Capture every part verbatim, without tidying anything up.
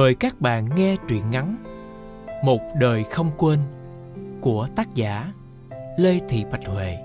Mời các bạn nghe truyện ngắn Một đời không quên của tác giả Lê Thị Bạch Huệ.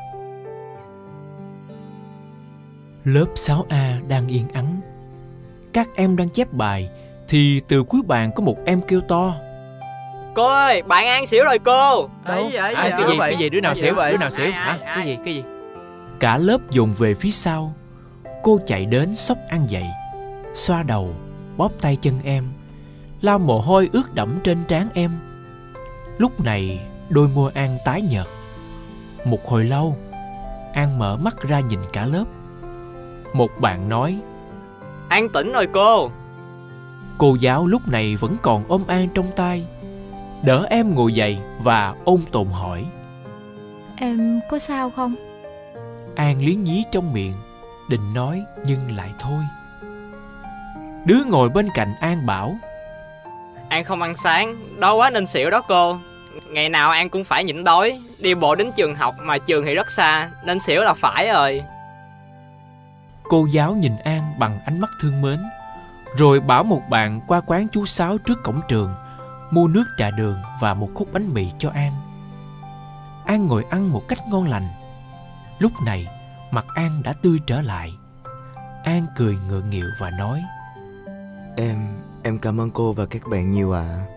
Lớp sáu A đang yên ắng. Các em đang chép bài thì từ cuối bàn có một em kêu to: "Cô ơi, bạn An xỉu rồi cô." Đâu? À, cái gì? Cái gì? Đứa nào xỉu? Đứa nào xỉu? Hả? Cái gì? Cái gì? Cả lớp dồn về phía sau. Cô chạy đến xốc An dậy, xoa đầu, bóp tay chân em, lau mồ hôi ướt đẫm trên trán em. Lúc này đôi môi An tái nhợt. Một hồi lâu, An mở mắt ra nhìn cả lớp. Một bạn nói: "An tỉnh rồi cô." Cô giáo lúc này vẫn còn ôm An trong tay, đỡ em ngồi dậy và ôn tồn hỏi: "Em có sao không?" An liến nhí trong miệng, định nói nhưng lại thôi. Đứa ngồi bên cạnh An bảo: "An không ăn sáng, đói quá nên xỉu đó cô. Ngày nào An cũng phải nhịn đói, đi bộ đến trường học mà trường thì rất xa, nên xỉu là phải rồi." Cô giáo nhìn An bằng ánh mắt thương mến, rồi bảo một bạn qua quán chú Sáu trước cổng trường mua nước trà đường và một khúc bánh mì cho An. An ngồi ăn một cách ngon lành. Lúc này mặt An đã tươi trở lại. An cười ngượng nghịu và nói: Em, em cảm ơn cô và các bạn nhiều ạ. À.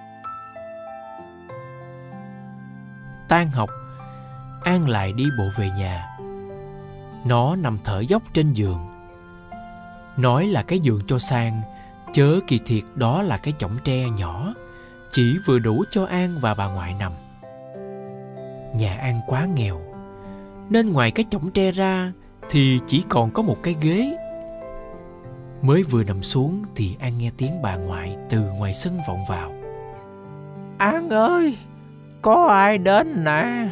Tan học, An lại đi bộ về nhà. Nó nằm thở dốc trên giường. Nói là cái giường cho sang, chớ kỳ thiệt đó là cái chõng tre nhỏ, chỉ vừa đủ cho An và bà ngoại nằm. Nhà An quá nghèo, nên ngoài cái chõng tre ra thì chỉ còn có một cái ghế. Mới vừa nằm xuống thì An nghe tiếng bà ngoại từ ngoài sân vọng vào: "An ơi, có ai đến nè?"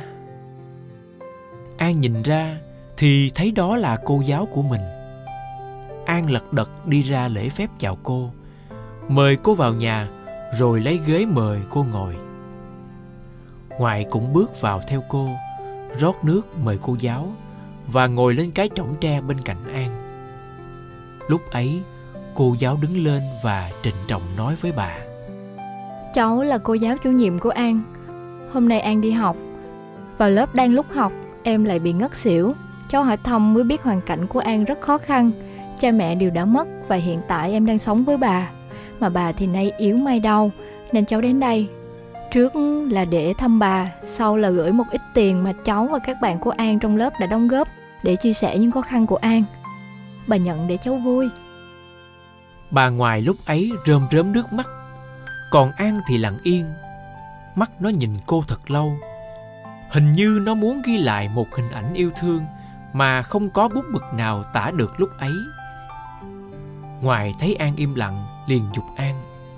An nhìn ra thì thấy đó là cô giáo của mình. An lật đật đi ra lễ phép chào cô, mời cô vào nhà, rồi lấy ghế mời cô ngồi. Ngoại cũng bước vào theo cô, rót nước mời cô giáo và ngồi lên cái chõng tre bên cạnh An. Lúc ấy, cô giáo đứng lên và trịnh trọng nói với bà: "Cháu là cô giáo chủ nhiệm của An. Hôm nay An đi học. Vào lớp đang lúc học, em lại bị ngất xỉu. Cháu hỏi thăm mới biết hoàn cảnh của An rất khó khăn. Cha mẹ đều đã mất và hiện tại em đang sống với bà. Mà bà thì nay yếu may đau, nên cháu đến đây. Trước là để thăm bà, sau là gửi một ít tiền mà cháu và các bạn của An trong lớp đã đóng góp để chia sẻ những khó khăn của An. Bà nhận để cháu vui." Bà ngoại lúc ấy rơm rớm nước mắt, còn An thì lặng yên. Mắt nó nhìn cô thật lâu. Hình như nó muốn ghi lại một hình ảnh yêu thương mà không có bút mực nào tả được lúc ấy. Ngoại thấy An im lặng liền giục An: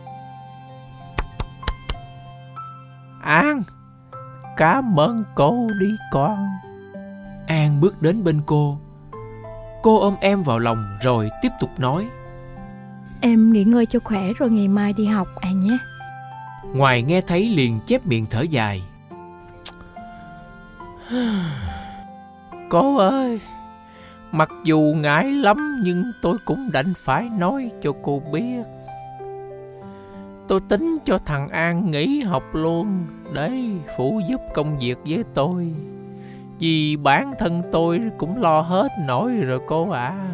"An, cảm ơn cô đi con." An bước đến bên cô. Cô ôm em vào lòng rồi tiếp tục nói: "Em nghỉ ngơi cho khỏe rồi ngày mai đi học An nhé." Ngoài nghe thấy liền chép miệng thở dài: "Cô ơi, mặc dù ngại lắm nhưng tôi cũng đành phải nói cho cô biết. Tôi tính cho thằng An nghỉ học luôn để phụ giúp công việc với tôi. Vì bản thân tôi cũng lo hết nổi rồi cô ạ. À.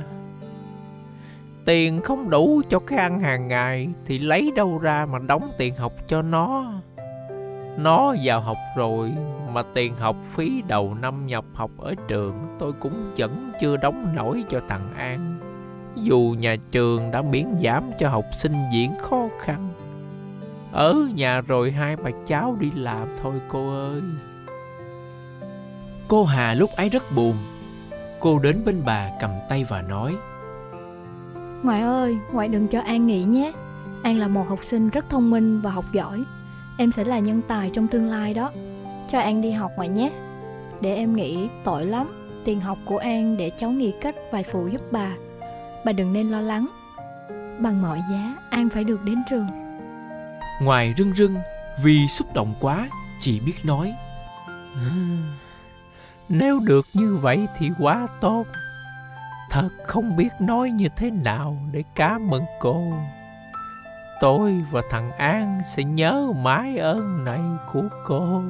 Tiền không đủ cho cái ăn hàng ngày thì lấy đâu ra mà đóng tiền học cho nó. Nó vào học rồi mà tiền học phí đầu năm nhập học ở trường tôi cũng vẫn chưa đóng nổi cho thằng An. Dù nhà trường đã miễn giảm cho học sinh diễn khó khăn. Ở nhà rồi hai bà cháu đi làm thôi cô ơi." Cô Hà lúc ấy rất buồn. Cô đến bên bà cầm tay và nói: "Ngoại ơi, ngoại đừng cho An nghỉ nhé. An là một học sinh rất thông minh và học giỏi. Em sẽ là nhân tài trong tương lai đó. Cho An đi học ngoại nhé. Để em nghĩ tội lắm. Tiền học của An để cháu nghĩ cách vài phụ giúp bà. Bà đừng nên lo lắng. Bằng mọi giá, An phải được đến trường." Ngoài rưng rưng vì xúc động quá, chỉ biết nói: "Nếu được như vậy thì quá tốt. Thật không biết nói như thế nào để cảm ơn cô. tôi và thằng An sẽ nhớ mãi ơn này của cô.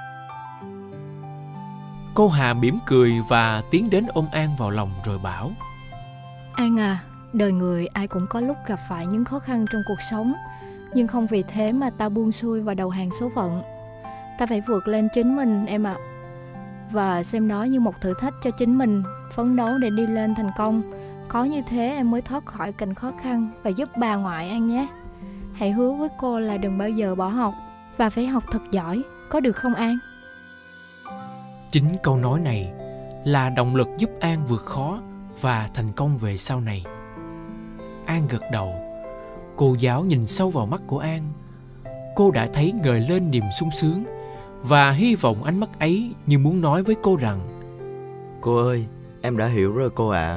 Cô Hà mỉm cười và tiến đến ôm An vào lòng rồi bảo: An à, đời người ai cũng có lúc gặp phải những khó khăn trong cuộc sống, nhưng không vì thế mà ta buông xuôi và đầu hàng số phận. Ta phải vượt lên chính mình em ạ, và xem đó như một thử thách cho chính mình, phấn đấu để đi lên thành công. Có như thế em mới thoát khỏi cảnh khó khăn và giúp bà ngoại An nhé. Hãy hứa với cô là đừng bao giờ bỏ học, và phải học thật giỏi, có được không An? Chính câu nói này là động lực giúp An vượt khó và thành công về sau này. An gật đầu. Cô giáo nhìn sâu vào mắt của An. Cô đã thấy ngời lên niềm sung sướng và hy vọng ánh mắt ấy như muốn nói với cô rằng: Cô ơi, em đã hiểu rồi cô ạ. À.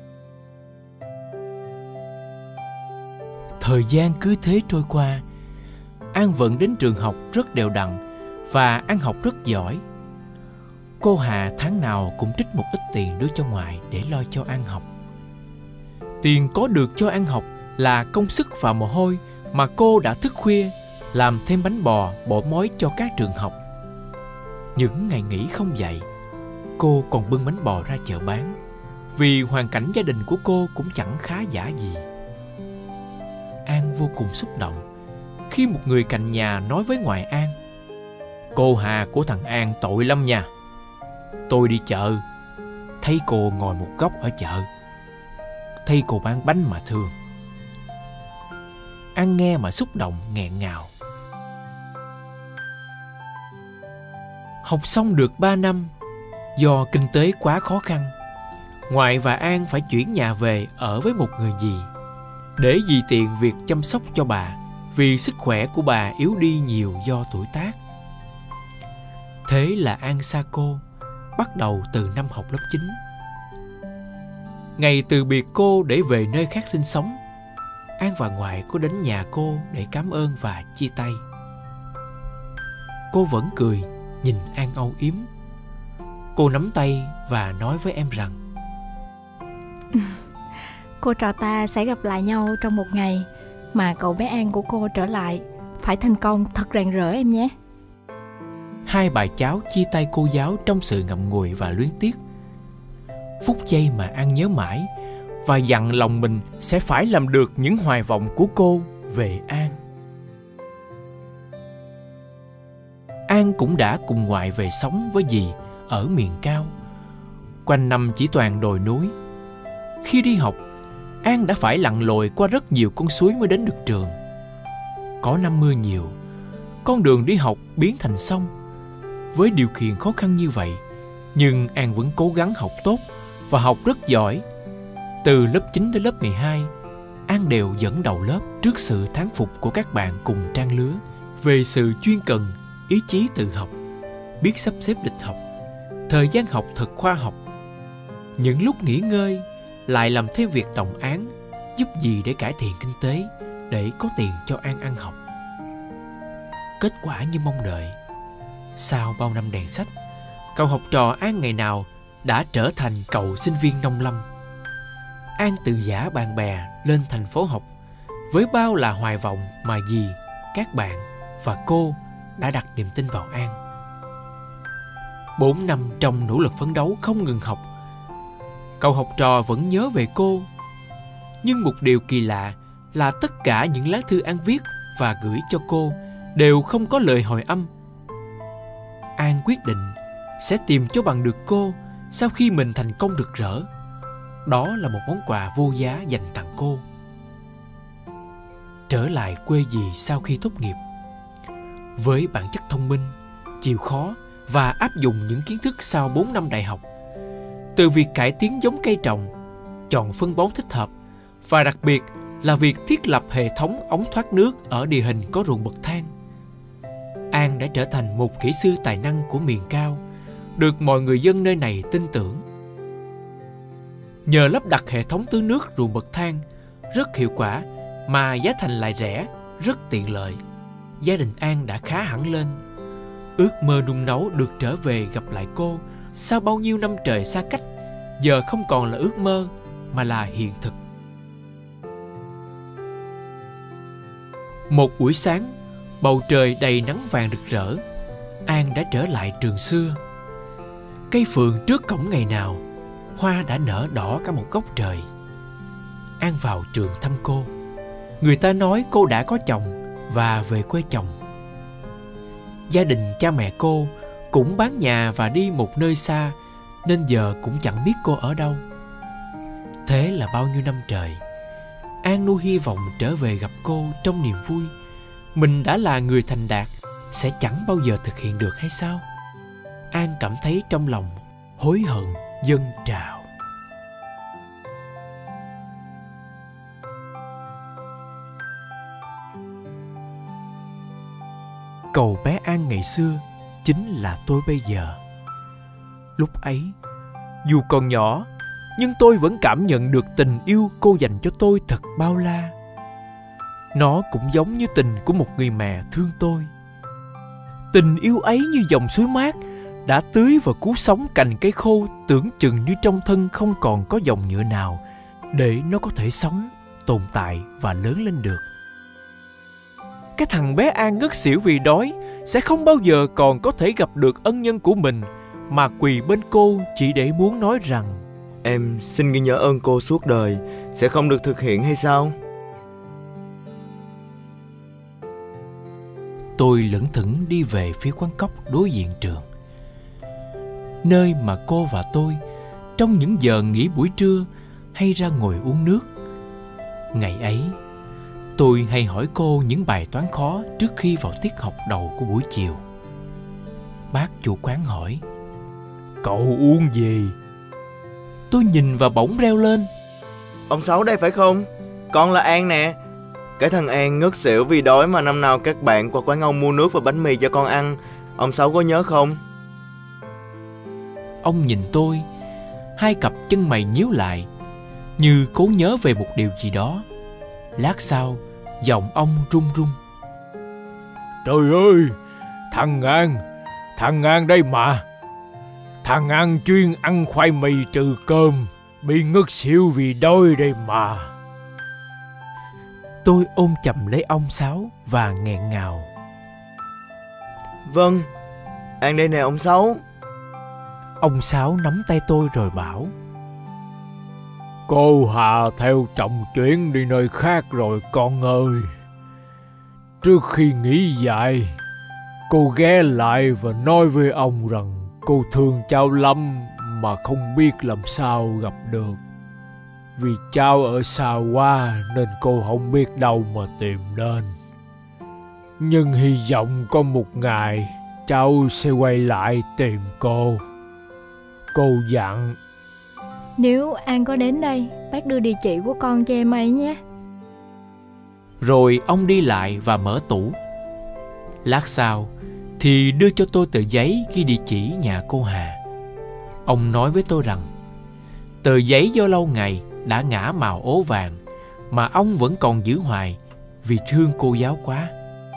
Thời gian cứ thế trôi qua. An vẫn đến trường học rất đều đặn và ăn học rất giỏi. Cô Hà tháng nào cũng trích một ít tiền đưa cho ngoại để lo cho An học. Tiền có được cho An học là công sức và mồ hôi mà cô đã thức khuya làm thêm bánh bò, bổ mối cho các trường học. Những ngày nghỉ không dạy, cô còn bưng bánh bò ra chợ bán, vì hoàn cảnh gia đình của cô cũng chẳng khá giả gì. An vô cùng xúc động khi một người cạnh nhà nói với ngoại An: Cô Hà của thằng An tội lắm nha. Tôi đi chợ, thấy cô ngồi một góc ở chợ, thấy cô bán bánh mà thương. An nghe mà xúc động nghẹn ngào. Học xong được ba năm, do kinh tế quá khó khăn, ngoại và An phải chuyển nhà về ở với một người dì, để dì tiện việc chăm sóc cho bà, vì sức khỏe của bà yếu đi nhiều do tuổi tác. Thế là An xa cô, bắt đầu từ năm học lớp chín. Ngày từ biệt cô để về nơi khác sinh sống, An và ngoại có đến nhà cô để cảm ơn và chia tay. Cô vẫn cười, nhìn An âu yếm. Cô nắm tay và nói với em rằng: Cô trò ta sẽ gặp lại nhau trong một ngày mà cậu bé An của cô trở lại. Phải thành công thật rạng rỡ em nhé. Hai bà cháu chia tay cô giáo trong sự ngậm ngùi và luyến tiếc. Phút giây mà An nhớ mãi và dặn lòng mình sẽ phải làm được những hoài vọng của cô về An. An cũng đã cùng ngoại về sống với dì ở miền cao. Quanh năm chỉ toàn đồi núi. Khi đi học, An đã phải lặn lội qua rất nhiều con suối mới đến được trường. Có năm mưa nhiều, con đường đi học biến thành sông. Với điều kiện khó khăn như vậy, nhưng An vẫn cố gắng học tốt và học rất giỏi. Từ lớp chín đến lớp mười hai, An đều dẫn đầu lớp trước sự thán phục của các bạn cùng trang lứa về sự chuyên cần, ý chí tự học, biết sắp xếp lịch học, thời gian học thật khoa học. Những lúc nghỉ ngơi lại làm thêm việc đồng áng, giúp dì để cải thiện kinh tế, để có tiền cho An ăn học. Kết quả như mong đợi. Sau bao năm đèn sách, cậu học trò An ngày nào đã trở thành cậu sinh viên nông lâm. An từ giã bạn bè lên thành phố học với bao là hoài vọng mà dì, các bạn và cô đã đặt niềm tin vào An. Bốn năm trong nỗ lực phấn đấu không ngừng học, cậu học trò vẫn nhớ về cô. Nhưng một điều kỳ lạ là tất cả những lá thư An viết và gửi cho cô đều không có lời hồi âm. An quyết định sẽ tìm cho bằng được cô sau khi mình thành công rực rỡ. Đó là một món quà vô giá dành tặng cô. Trở lại quê dì sau khi tốt nghiệp, với bản chất thông minh, chịu khó và áp dụng những kiến thức sau bốn năm đại học, từ việc cải tiến giống cây trồng, chọn phân bón thích hợp và đặc biệt là việc thiết lập hệ thống ống thoát nước ở địa hình có ruộng bậc thang, An đã trở thành một kỹ sư tài năng của miền cao, được mọi người dân nơi này tin tưởng. Nhờ lắp đặt hệ thống tưới nước ruộng bậc thang rất hiệu quả mà giá thành lại rẻ, rất tiện lợi, gia đình An đã khá hẳn lên. Ước mơ nung nấu được trở về gặp lại cô sau bao nhiêu năm trời xa cách, giờ không còn là ước mơ mà là hiện thực. Một buổi sáng, bầu trời đầy nắng vàng rực rỡ, An đã trở lại trường xưa. Cây phượng trước cổng ngày nào, hoa đã nở đỏ cả một góc trời. An vào trường thăm cô. Người ta nói cô đã có chồng và về quê chồng. Gia đình cha mẹ cô cũng bán nhà và đi một nơi xa, nên giờ cũng chẳng biết cô ở đâu. Thế là bao nhiêu năm trời, An nuôi hy vọng trở về gặp cô trong niềm vui. Mình đã là người thành đạt, sẽ chẳng bao giờ thực hiện được hay sao? An cảm thấy trong lòng hối hận dâng trào. Cậu bé An ngày xưa chính là tôi bây giờ. Lúc ấy, dù còn nhỏ, nhưng tôi vẫn cảm nhận được tình yêu cô dành cho tôi thật bao la. Nó cũng giống như tình của một người mẹ thương tôi. Tình yêu ấy như dòng suối mát đã tưới và cứu sống cành cây khô, tưởng chừng như trong thân không còn có dòng nhựa nào để nó có thể sống, tồn tại và lớn lên được. Cái thằng bé An ngất xỉu vì đói sẽ không bao giờ còn có thể gặp được ân nhân của mình, mà quỳ bên cô chỉ để muốn nói rằng: Em xin ghi nhớ ơn cô suốt đời, sẽ không được thực hiện hay sao? Tôi lững thững đi về phía quán cóc đối diện trường, nơi mà cô và tôi trong những giờ nghỉ buổi trưa hay ra ngồi uống nước. Ngày ấy, tôi hay hỏi cô những bài toán khó trước khi vào tiết học đầu của buổi chiều. Bác chủ quán hỏi: Cậu uống gì? Tôi nhìn và bỗng reo lên: Ông Sáu đây phải không? Con là An nè. Cái thằng An ngất xỉu vì đói mà năm nào các bạn qua quán ông mua nước và bánh mì cho con ăn. Ông Sáu có nhớ không? Ông nhìn tôi, hai cặp chân mày nhíu lại, như cố nhớ về một điều gì đó. Lát sau, giọng ông run run: Trời ơi, thằng An, thằng An đây mà. Thằng An chuyên ăn khoai mì trừ cơm, bị ngất xỉu vì đói đây mà. Tôi ôm chầm lấy ông Sáu và nghẹn ngào: Vâng, An đây nè ông Sáu. Ông Sáu nắm tay tôi rồi bảo: Cô Hà theo chồng chuyển đi nơi khác rồi con ơi. Trước khi nghỉ dạy, cô ghé lại và nói với ông rằng cô thương cháu lắm mà không biết làm sao gặp được. Vì cháu ở xa quá nên cô không biết đâu mà tìm đến. Nhưng hy vọng có một ngày cháu sẽ quay lại tìm cô. Cô dặn: Nếu An có đến đây, bác đưa địa chỉ của con cho em ấy nhé. Rồi ông đi lại và mở tủ. Lát sau thì đưa cho tôi tờ giấy ghi địa chỉ nhà cô Hà. Ông nói với tôi rằng tờ giấy do lâu ngày đã ngả màu ố vàng, mà ông vẫn còn giữ hoài vì thương cô giáo quá.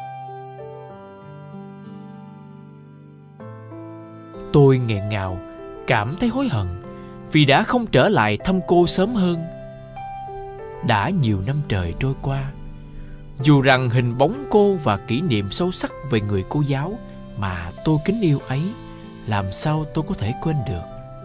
Tôi nghẹn ngào, cảm thấy hối hận vì đã không trở lại thăm cô sớm hơn. Đã nhiều năm trời trôi qua, dù rằng hình bóng cô và kỷ niệm sâu sắc về người cô giáo mà tôi kính yêu ấy, làm sao tôi có thể quên được.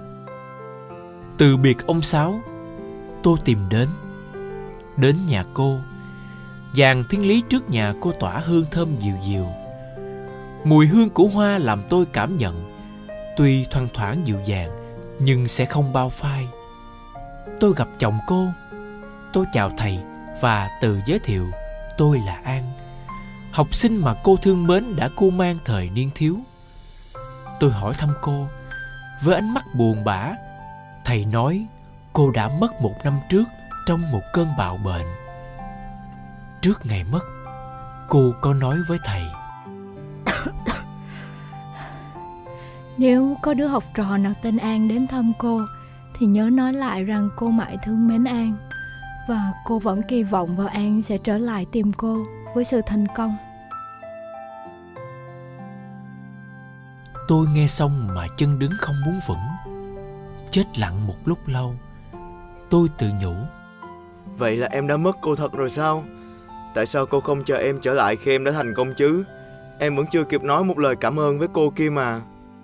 Từ biệt ông Sáu, tôi tìm đến Đến nhà cô. Giàn thiên lý trước nhà cô tỏa hương thơm dịu dịu. Mùi hương của hoa làm tôi cảm nhận, tuy thoang thoảng dịu dàng nhưng sẽ không bao phai. Tôi gặp chồng cô. Tôi chào thầy và tự giới thiệu tôi là An, học sinh mà cô thương mến đã cưu mang thời niên thiếu. Tôi hỏi thăm cô. Với ánh mắt buồn bã, thầy nói cô đã mất một năm trước trong một cơn bạo bệnh. Trước ngày mất, cô có nói với thầy: Nếu có đứa học trò nào tên An đến thăm cô, thì nhớ nói lại rằng cô mãi thương mến An, và cô vẫn kỳ vọng vào An sẽ trở lại tìm cô với sự thành công. Tôi nghe xong mà chân đứng không muốn vững. Chết lặng một lúc lâu, tôi tự nhủ: Vậy là em đã mất cô thật rồi sao? Tại sao cô không chờ em trở lại khi em đã thành công chứ? Em vẫn chưa kịp nói một lời cảm ơn với cô kia mà.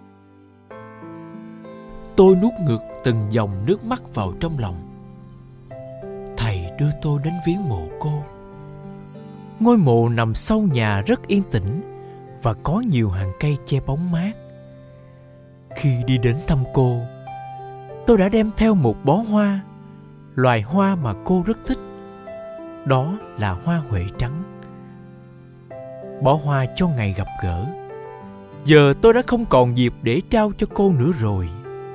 Tôi nuốt ngược từng dòng nước mắt vào trong lòng. Thầy đưa tôi đến viếng mộ cô. Ngôi mộ nằm sâu nhà rất yên tĩnh và có nhiều hàng cây che bóng mát. Khi đi đến thăm cô, tôi đã đem theo một bó hoa, loài hoa mà cô rất thích. Đó là hoa huệ trắng. Bó hoa cho ngày gặp gỡ. Giờ tôi đã không còn dịp để trao cho cô nữa rồi.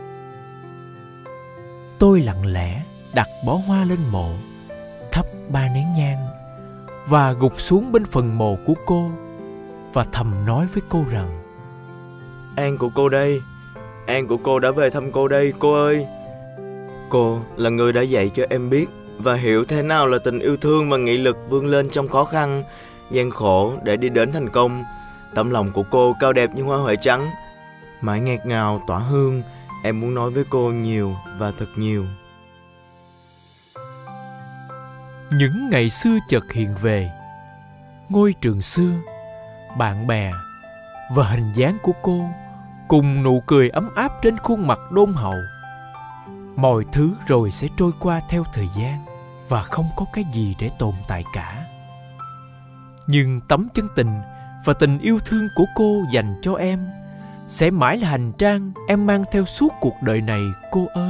Tôi lặng lẽ đặt bó hoa lên mộ, thắp ba nén nhang và gục xuống bên phần mộ của cô và thầm nói với cô rằng: An của cô đây, An của cô đã về thăm cô đây, cô ơi. Cô là người đã dạy cho em biết và hiểu thế nào là tình yêu thương và nghị lực vươn lên trong khó khăn, gian khổ để đi đến thành công. Tấm lòng của cô cao đẹp như hoa huệ trắng, mãi ngạt ngào tỏa hương. Em muốn nói với cô nhiều và thật nhiều. Những ngày xưa chợt hiện về, ngôi trường xưa, bạn bè và hình dáng của cô cùng nụ cười ấm áp trên khuôn mặt đôn hậu. Mọi thứ rồi sẽ trôi qua theo thời gian và không có cái gì để tồn tại cả. Nhưng tấm chân tình và tình yêu thương của cô dành cho em sẽ mãi là hành trang em mang theo suốt cuộc đời này, cô ơi.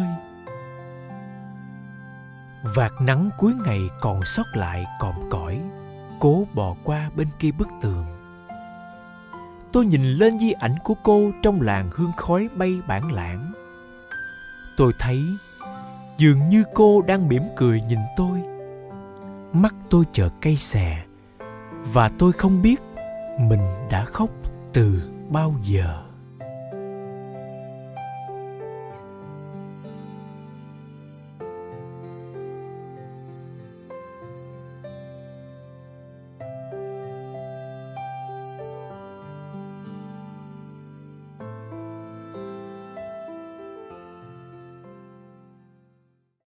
Vạt nắng cuối ngày còn sót lại còm cõi, cố bò qua bên kia bức tường. Tôi nhìn lên di ảnh của cô trong làn hương khói bay bản lãng. Tôi thấy dường như cô đang mỉm cười nhìn tôi. Mắt tôi chợt cay xè và tôi không biết mình đã khóc từ bao giờ.